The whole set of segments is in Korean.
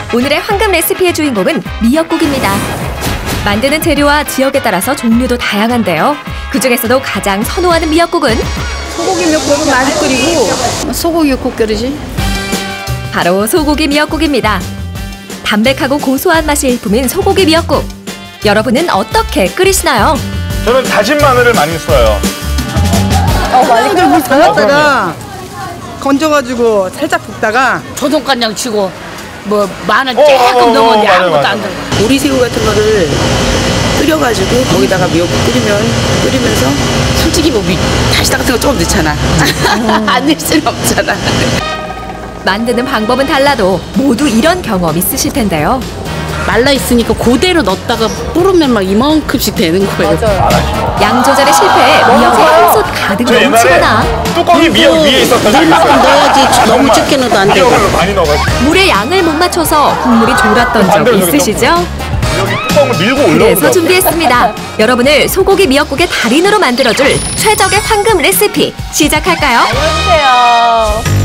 오늘의 황금 레시피의 주인공은 미역국입니다. 만드는 재료와 지역에 따라서 종류도 다양한데요. 그중에서도 가장 선호하는 미역국은 소고기 미역국은 많이 끓이고 소고기 국 끓이지. 바로 소고기 미역국입니다. 담백하고 고소한 맛이 일품인 소고기 미역국. 여러분은 어떻게 끓이시나요? 저는 다진 마늘을 많이 써요. 많이 끓이고 담갔다가 건져가지고 살짝 볶다가 조선간장 치고 뭐 마늘 조금 넣으면 아무것도 안 들어. 오리새우 같은 거를 끓여가지고 거기다가 미역국 끓이면서 솔직히 뭐 다시다 같은 거 조금 넣잖아. 안 넣을 수는 없잖아. 만드는 방법은 달라도 모두 이런 경험 있으실 텐데요. 말라 있으니까 그대로 넣었다가 뿌르면 막 이만큼씩 되는 거예요. 맞아요. 양 조절에 실패해 미역이 한솥 가득 넘치거나 뚜껑이 미역 위에 있었던 적이 있어요. 넣어야지 너무 적게 넣어도 안 되고. 미역을 많이 넣어가지고 물의 양을 못 맞춰서 국물이 졸았던 적 있으시죠? 여기 뚜껑을 밀고 올라오는 그래서 준비했습니다. 여러분을 소고기 미역국의 달인으로 만들어줄 최적의 황금 레시피 시작할까요? 알려주세요.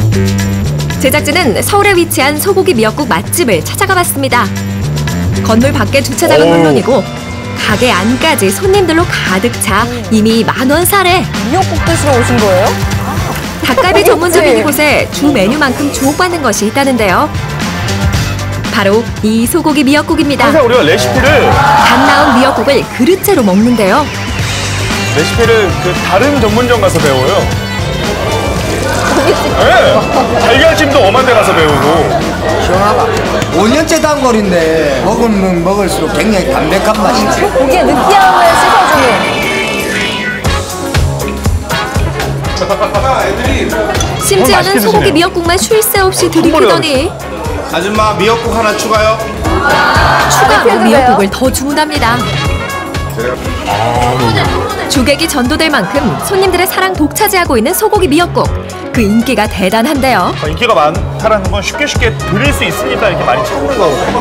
제작진은 서울에 위치한 소고기 미역국 맛집을 찾아가 봤습니다. 건물 밖의 주차장은 물론이고 가게 안까지 손님들로 가득 차 이미 만원 사례. 미역국 드시러 오신 거예요? 닭갈비 전문점인 이곳에 주 메뉴만큼 주목받는 것이 있다는데요. 바로 이 소고기 미역국입니다. 항상 우리가 레시피를 갓 나온 미역국을 그릇째로 먹는데요. 그 다른 전문점 가서 배워요. 네. 달걀찜도 엄한 데 가서 배우고. 시원하다. 5년째 단골인데 먹으면 먹을수록 굉장히 담백한 맛이 나요. 고기의 느끼함을 씻어주는. 심지어는 소고기 미역국만 쉴 새 없이 들이키더니 아줌마 미역국 하나 추가요. 추가로 미역국을 더 주문합니다. 주객이 전도될 만큼 손님들의 사랑 독차지하고 있는 소고기 미역국. 그 인기가 대단한데요. 인기가 많다라는 건 쉽게 드릴 수 있으니까 이렇게 많이 찾는 거거든요.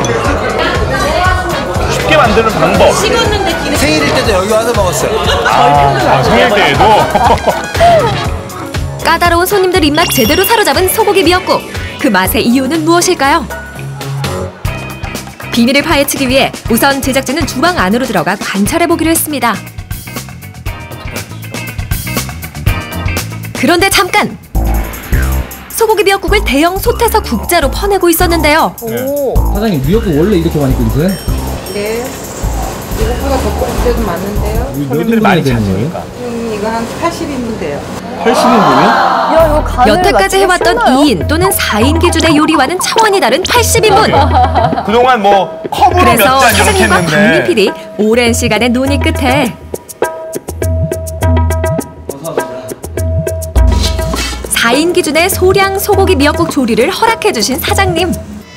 쉽게 만드는 방법. 생일일 때도 여기 와서 먹었어요. 생일 때에도. 까다로운 손님들 입맛 제대로 사로잡은 소고기 미역국. 그 맛의 이유는 무엇일까요? 비밀을 파헤치기 위해 우선 제작진은 주방 안으로 들어가 관찰해보기로 했습니다. 그런데 잠깐! 소고기 미역국을 대형 솥에서 국자로 퍼내고 있었는데요. 오. 사장님, 미역국 원래 이렇게 많이 끓이세요? 네. 이거보다 더 끓일 때도 많은데요. 손님들이 많이 찾으니까. 이거 한 80인분 돼요. 80인분이요? 야, 이거 간을 여태까지 해왔던 맞추겠어요? 2인 또는 4인 기준의 요리와는 차원이 다른 80인분! 그동안 뭐 컵으로 몇 그래서 잔 이렇게 사장님과 박민 했는데 PD 오랜 시간의 논의 끝에 4인 기준의 소량 소고기 미역국 조리를 허락해주신 사장님.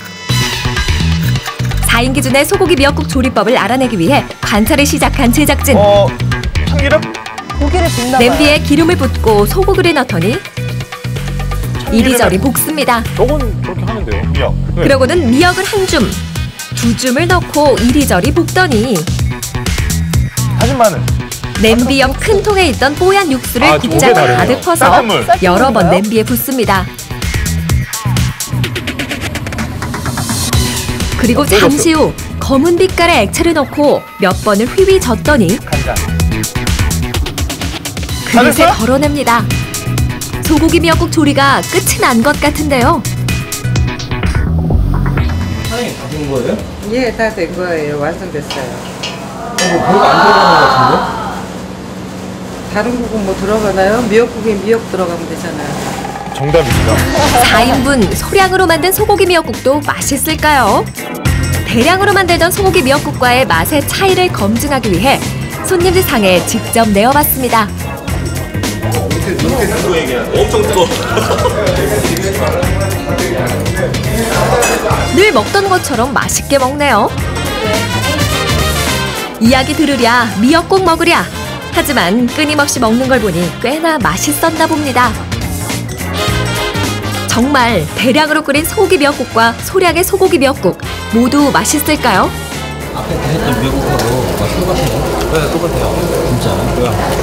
4인 기준의 소고기 미역국 조리법을 알아내기 위해 관찰을 시작한 제작진. 참기름? 고기를 붓나 봐요. 냄비에 기름을 붓고 소고기를 넣더니 이리저리 볶습니다. 저건 그렇게 하면 돼요. 미역. 네. 그러고는 미역을 한 줌, 두 줌을 넣고 이리저리 볶더니 다진 마늘. 냄비 옆 큰 통에 있던 뽀얀 육수를 국자 저게 다르네요. 가득 퍼서 쌀뜨물. 여러 번 냄비에 붓습니다. 그리고 잠시 후 검은 빛깔의 액체를 넣고 몇 번을 휘휘 젓더니 간장. 그릇에 됐어요? 덜어냅니다. 소고기 미역국 조리가 끝이 난 것 같은데요. 사장님 다 된 거예요? 예, 다 된 거예요. 완성됐어요. 뭐 별거 안 들어가는 것 같은데? 다른 국은 뭐 들어가나요? 미역국에 미역 들어가면 되잖아요. 정답입니다. 4인분 소량으로 만든 소고기 미역국도 맛있을까요? 대량으로 만들던 소고기 미역국과의 맛의 차이를 검증하기 위해 손님들 상에 직접 내어봤습니다. 엄청 뜨거. 늘 먹던 것처럼 맛있게 먹네요. 이야기 들으랴 미역국 먹으랴. 하지만 끊임없이 먹는 걸 보니 꽤나 맛있었나 봅니다. 정말 대량으로 끓인 소고기 미역국과 소량의 소고기 미역국 모두 맛있을까요? 앞에 드셨던 미역국하고 맛 똑같아요? 네, 똑같아요.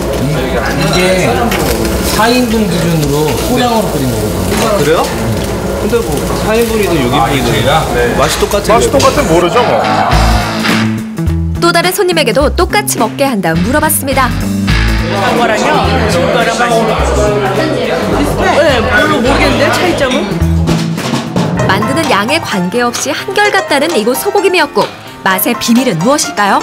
진짜? 이게 4인분 기준으로 소량으로 끓인 거거든요. 그래요? 근데 뭐 4인분이든 6인분이든 맛이 똑같은 맛이 똑같은 모르죠 뭐. 또 다른 손님에게도 똑같이 먹게 한 다음 물어봤습니다. 거랑요 지금 거랑 맛이 네, 별로 모르겠는데 차이점은? 만드는 양에 관계없이 한결같다는 이곳 소고기 미역국. 맛의 비밀은 무엇일까요?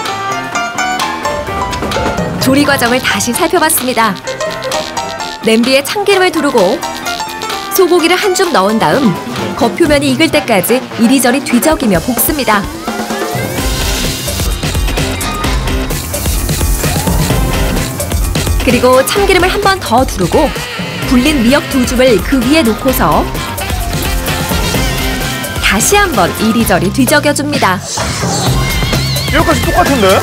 조리 과정을 다시 살펴봤습니다. 냄비에 참기름을 두르고 소고기를 한 줌 넣은 다음 겉표면이 익을 때까지 이리저리 뒤적이며 볶습니다. 그리고 참기름을 한 번 더 두르고 불린 미역 2줌을 그 위에 놓고서 다시 한 번 이리저리 뒤적여줍니다. 이거까지 똑같은데?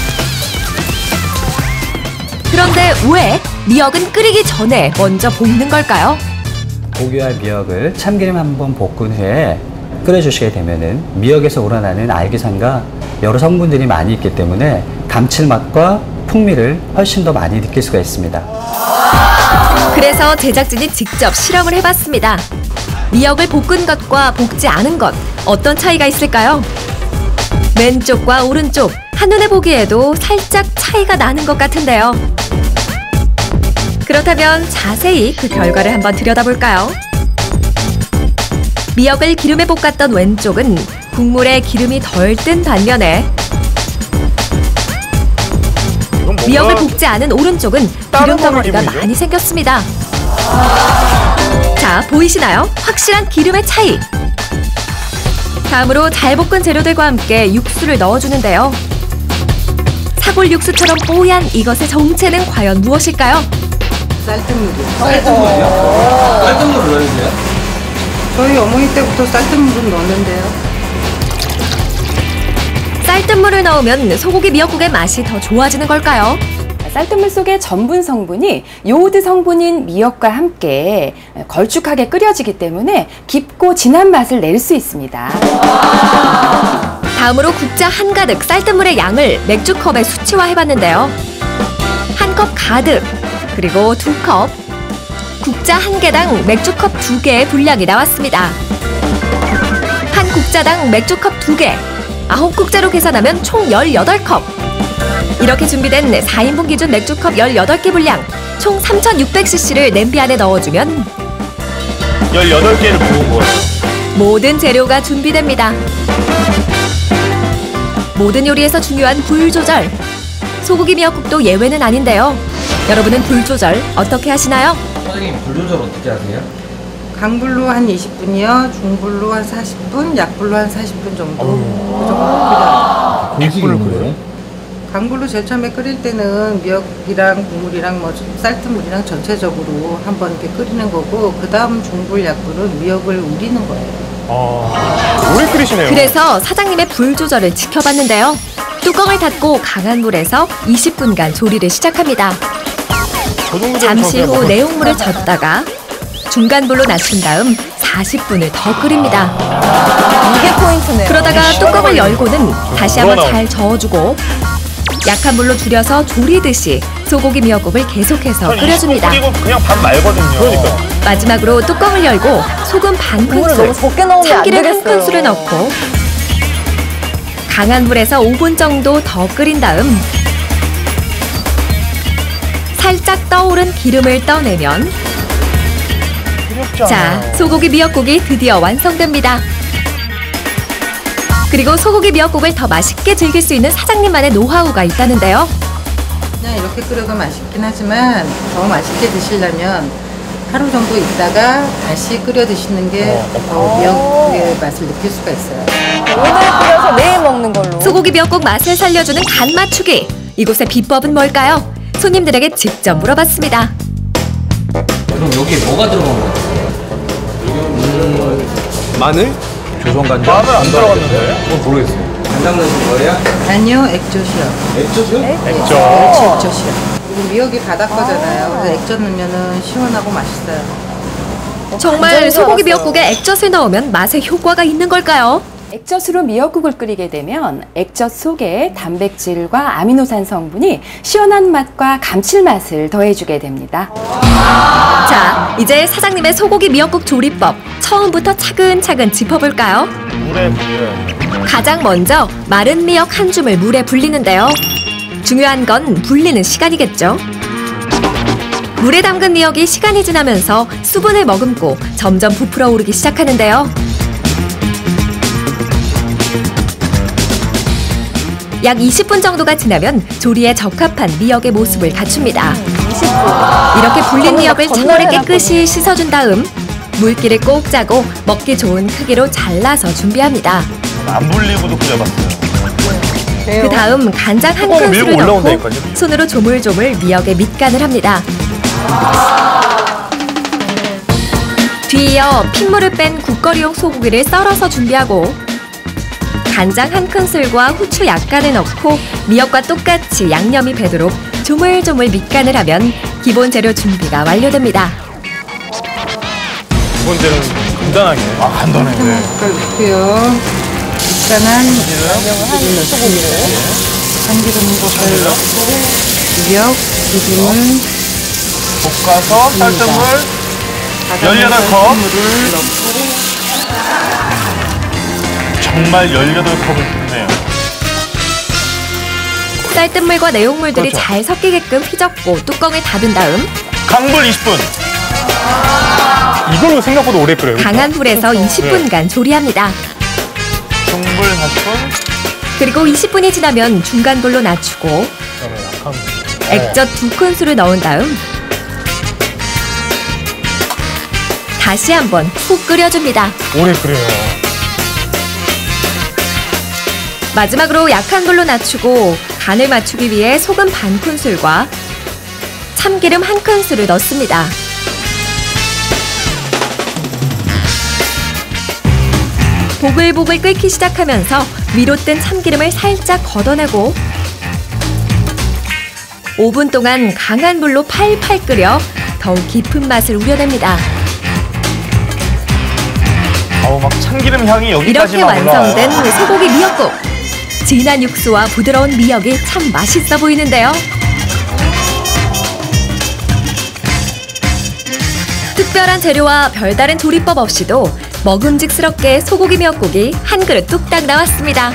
그런데 왜 미역은 끓이기 전에 먼저 볶는 걸까요? 고기와 미역을 참기름 한번 볶은 후에 끓여주시게 되면은 미역에서 우러나는 알기산과 여러 성분들이 많이 있기 때문에 감칠맛과 풍미를 훨씬 더 많이 느낄 수가 있습니다. 그래서 제작진이 직접 실험을 해봤습니다. 미역을 볶은 것과 볶지 않은 것 어떤 차이가 있을까요? 왼쪽과 오른쪽 한눈에 보기에도 살짝 차이가 나는 것 같은데요. 그렇다면 자세히 그 결과를 한번 들여다볼까요? 미역을 기름에 볶았던 왼쪽은 국물에 기름이 덜 뜬 반면에 미역을 볶지 않은 오른쪽은 기름 덩어리가 많이 생겼습니다. 자, 보이시나요? 확실한 기름의 차이. 다음으로 잘 볶은 재료들과 함께 육수를 넣어주는데요. 사골 육수처럼 뽀얀 이것의 정체는 과연 무엇일까요? 쌀뜨물이요. 쌀뜨물이요? 쌀뜨물 넣어주세요? 저희 어머니 때부터 쌀뜨물은 넣는데요. 쌀뜨물을 넣으면 소고기 미역국의 맛이 더 좋아지는 걸까요? 쌀뜨물 속의 전분 성분이 요오드 성분인 미역과 함께 걸쭉하게 끓여지기 때문에 깊고 진한 맛을 낼 수 있습니다. 다음으로 국자 한가득 쌀뜨물의 양을 맥주컵에 수치화해봤는데요. 한 컵 가득, 그리고 2컵, 국자 한 개당 맥주컵 2개의 분량이 나왔습니다. 한 국자당 맥주컵 2개, 9국자로 계산하면 총 18컵. 이렇게 준비된 4인분 기준 맥주컵 18개 분량, 총 3,600cc를 냄비 안에 넣어주면 18개를 부은 거예요. 모든 재료가 준비됩니다. 모든 요리에서 중요한 불 조절. 소고기 미역국도 예외는 아닌데요. 여러분은 불 조절 어떻게 하시나요? 사장님 불 조절 어떻게 하세요? 강불로 한 20분이요. 중불로 한 40분, 약불로 한 40분 정도. 그 정도 끓여요. 공식을 그래요? 강불로 제일 처음에 끓일 때는 미역이랑 국물이랑 뭐 쌀뜨물이랑 전체적으로 한번 이렇게 끓이는 거고, 그 다음 중불, 약불은 미역을 우리는 거예요. 오래 끓이시네요. 그래서 사장님의 불 조절을 지켜봤는데요. 뚜껑을 닫고 강한 불에서 20분간 조리를 시작합니다. 잠시 후 내용물을 젓다가 중간 불로 낮춘 다음 40분을 더 끓입니다. 이게 포인트네요. 그러다가 뚜껑을 열고는 다시 한번 잘 저어주고 약한 불로 줄여서 조리듯이 소고기 미역국을 계속해서 끓여줍니다. 그리고 그냥 밥 말거든요. 그러니까. 마지막으로 뚜껑을 열고 소금 반 큰술, 참기름 한 큰술을 넣고 강한 불에서 5분 정도 더 끓인 다음 살짝 떠오른 기름을 떠내면 자, 소고기 미역국이 드디어 완성됩니다. 그리고 소고기 미역국을 더 맛있게 즐길 수 있는 사장님만의 노하우가 있다는데요. 그냥 이렇게 끓여도 맛있긴 하지만 더 맛있게 드시려면 하루 정도 있다가 다시 끓여 드시는 게 더 미역국의 맛을 느낄 수가 있어요. 오늘 끓여서 내일 먹는 걸로. 소고기 미역국 맛을 살려주는 간 맞추기. 이곳의 비법은 뭘까요? 손님들에게 직접 물어봤습니다. 그럼 여기에 뭐가 들어간 거예요? 마늘? 조선간장? 마늘 안 들어갔는데? 그건 모르겠어요. 간장 넣으신 거예요? 아니요, 액젓이요. 액젓이요? 액젓이요. 그리고 미역이 바다 거잖아요. 그래서 액젓 넣으면 시원하고 맛있어요. 정말 소고기 미역국에 액젓을 넣으면 맛에 효과가 있는 걸까요? 액젓으로 미역국을 끓이게 되면 액젓 속에 단백질과 아미노산 성분이 시원한 맛과 감칠맛을 더해주게 됩니다. 자, 이제 사장님의 소고기 미역국 조리법 처음부터 차근차근 짚어볼까요? 물에 불려요. 가장 먼저 마른 미역 한 줌을 물에 불리는데요. 중요한 건 불리는 시간이겠죠. 물에 담근 미역이 시간이 지나면서 수분을 머금고 점점 부풀어 오르기 시작하는데요. 약 20분 정도가 지나면 조리에 적합한 미역의 모습을 갖춥니다. 20분. 이렇게 불린 미역을 찬물에 깨끗이 씻어준 다음 물기를 꼭 짜고 먹기 좋은 크기로 잘라서 준비합니다. 안 불리고도 끓여봤어요. 그 다음 간장 한 밀고 큰술을 넣고 올라온다니까요. 손으로 조물조물 미역에 밑간을 합니다. 뒤이어 핏물을 뺀 국거리용 소고기를 썰어서 준비하고 간장 한 큰술과 후추 약간을 넣고 미역과 똑같이 양념이 배도록 조물조물 밑간을 하면 기본 재료 준비가 완료됩니다. 기본 재료는 간단하게. 아, 간단해. 네. 넣고요. 밑간한 양념을 소고기를 참기름을 넣고 미역, 기름을 볶아서 쌀뜨물 18컵. 정말 18컵을 붓네요. 쌀뜨물과 내용물들이 그렇죠. 잘 섞이게끔 휘젓고 뚜껑을 닫은 다음 강불 20분. 이걸로 생각보다 오래 끓여요. 강한 불에서 20분간 조리합니다. 중불 40분. 그리고 20분이 지나면 중간 불로 낮추고 액젓 2큰술을 넣은 다음 다시 한번 푹 끓여줍니다. 오래 끓여요. 마지막으로 약한 불로 낮추고 간을 맞추기 위해 소금 반 큰술과 참기름 한 큰술을 넣습니다. 보글보글 끓기 시작하면서 위로 뜬 참기름을 살짝 걷어내고 5분 동안 강한 불로 팔팔 끓여 더욱 깊은 맛을 우려냅니다. 막 참기름 향이 이렇게 여기까지만 올라와요. 완성된 소고기 미역국. 진한 육수와 부드러운 미역이 참 맛있어 보이는데요. 특별한 재료와 별다른 조리법 없이도 먹음직스럽게 소고기 미역국이 한 그릇 뚝딱 나왔습니다.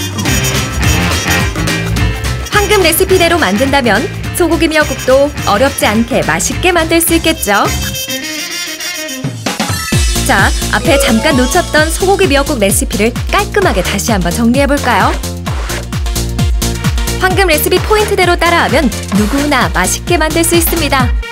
황금 레시피대로 만든다면 소고기 미역국도 어렵지 않게 맛있게 만들 수 있겠죠. 자, 앞에 잠깐 놓쳤던 소고기 미역국 레시피를 깔끔하게 다시 한번 정리해볼까요? 황금 레시피 포인트대로 따라하면 누구나 맛있게 만들 수 있습니다.